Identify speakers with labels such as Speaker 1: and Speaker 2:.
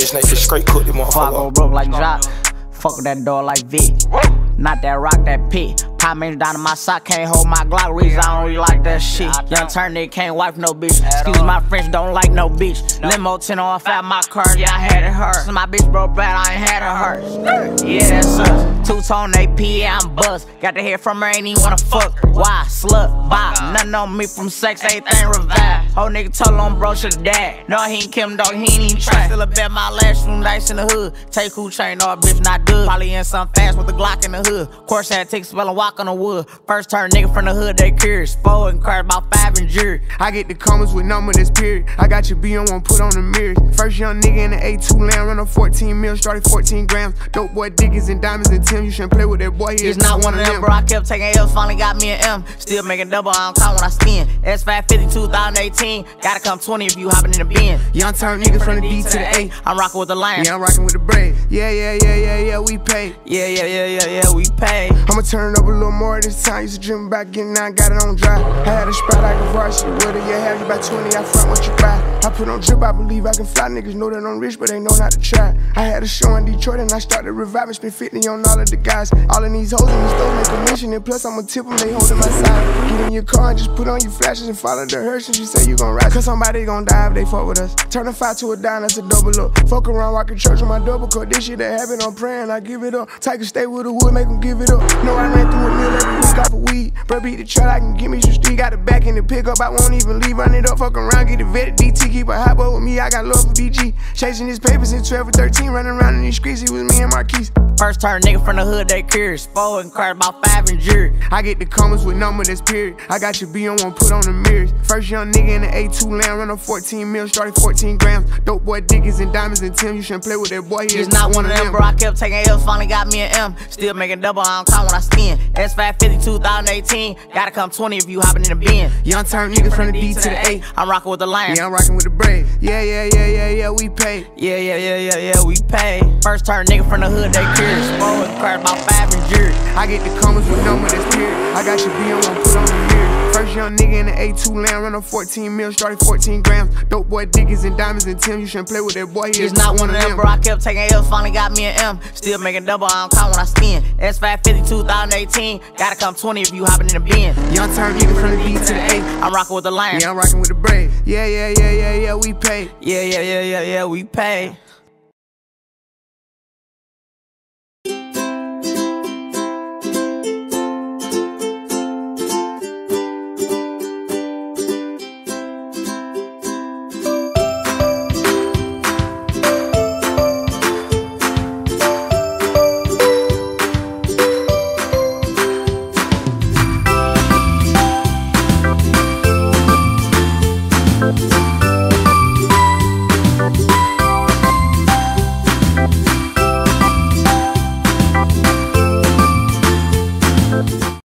Speaker 1: 6 niggas straight cook them
Speaker 2: Before I go
Speaker 1: motherfucker.
Speaker 2: broke like Jock, fuck with that dog like Vic. Not that rock, that pit. Pop man down in my sock, can't hold my Glock. Reason I don't really like that shit. Young turn nigga can't wipe no bitch. Excuse my French, don't like no bitch. Limo 10 on fat my car, yeah I had it hurt. Since my bitch broke bad, I ain't had it hurt. Yeah, that's us. Two-tone AP, yeah I'm buzzed. Got to hear from her, ain't even wanna fuck. Why? Slut, bop. Nothing on me from sex, everything revived. Whole nigga told on bro should die. No, he ain't Kim dog, he ain't even try. Still a bet my last room nice in the hood. Take who chain, no bitch not good. Probably in some fast with the Glock in the hood. Course had to take a spell and walk on the wood. First turn nigga from the hood, they curious. 4 and card about 5 and jury.
Speaker 3: I get the comments with number that's period. I got your B on one, put on the mirrors. First young nigga in the A2 land, run on 14 mil, started 14 grams. Dope boy Dickies and diamonds and Tim. You shouldn't play with that boy, he is not one of them.
Speaker 2: Bro, I kept taking L's, finally got me an M. Still making double, I don't count when I spin. S550 2018, gotta come 20 if you hopping in the bin.
Speaker 3: Young turn niggas from the D to the A.
Speaker 2: I'm rocking with the Lion.
Speaker 3: Yeah, I'm rocking with the Braid. Yeah, we pay.
Speaker 2: Yeah, we pay.
Speaker 3: I'ma turn it up a little more this time. Used to dream about getting out, got it on dry. I had a spot I can varsity with it. Yeah, have you about 20, I front what you buy. I put on drip, I believe I can fly. Niggas know that I'm rich, but they know not to try. I had a show in Detroit and I started reviving. Spent 50 on all of the guys. All of these hoes in the store make a mission. And plus I'ma tip them, they holding my side. Get in your car and just put on your flashes and follow the hearse. And you say you gon' ride. Cause somebody gon' die if they fuck with us. Turn a 5 to a dime, that's a double up. Fuck around, rockin' church with my double cup. This shit that happen, I'm praying, I give it up. Take a stay with the wood, make them give it up. No, I ran through a meal every week off of weed. Bro, beat the truck, I can give me some street. Got the back in the pickup, I won't even leave. Run it up, fuck around, get it vetted. DT, keep a hot boy with me, I got love for BG. Chasing his papers in 12 or 13, running around in these streets, it was me and Marquise.
Speaker 2: First turn nigga from the hood, they curious. 4 and card about 5 and jury.
Speaker 3: I get the comments with number that's period. I got your B on one, put on the mirrors. First young nigga in the A2 land, run on 14 mil, started 14 grams. Dope boy Dickies and diamonds and Tim. You shouldn't play with that boy, he is not one of them.
Speaker 2: Bro, I kept taking L's, finally got me an M. Still making double, I don't count when I spin. S550 2018, gotta come 20 if you hopping in the bin.
Speaker 3: Young turn niggas from the D to the A.
Speaker 2: I'm rocking with the Lion.
Speaker 3: Yeah, I'm rocking with the Braid. Yeah, we pay.
Speaker 2: Yeah, we pay. First turn nigga from the hood, they curious. 4 and card about 5 and jury.
Speaker 3: I get the comments with number that's period. I got your B on one, put on the mirror. First young nigga in the A2 land, run on 14 mil, started 14 grams. Dope boy Dickies and diamonds and Tim. You shouldn't play with that boy, he is not one of them.
Speaker 2: Bro, I kept taking L's, finally got me an M. Still making double, I don't count when I spin. S550 2018, gotta come 20 if you hopping in the bin.
Speaker 3: Young turn niggas from the D to the A.
Speaker 2: I'm rocking with the Lion.
Speaker 3: Yeah, I'm rocking with the Braid. Yeah, we pay.
Speaker 2: Yeah, we pay.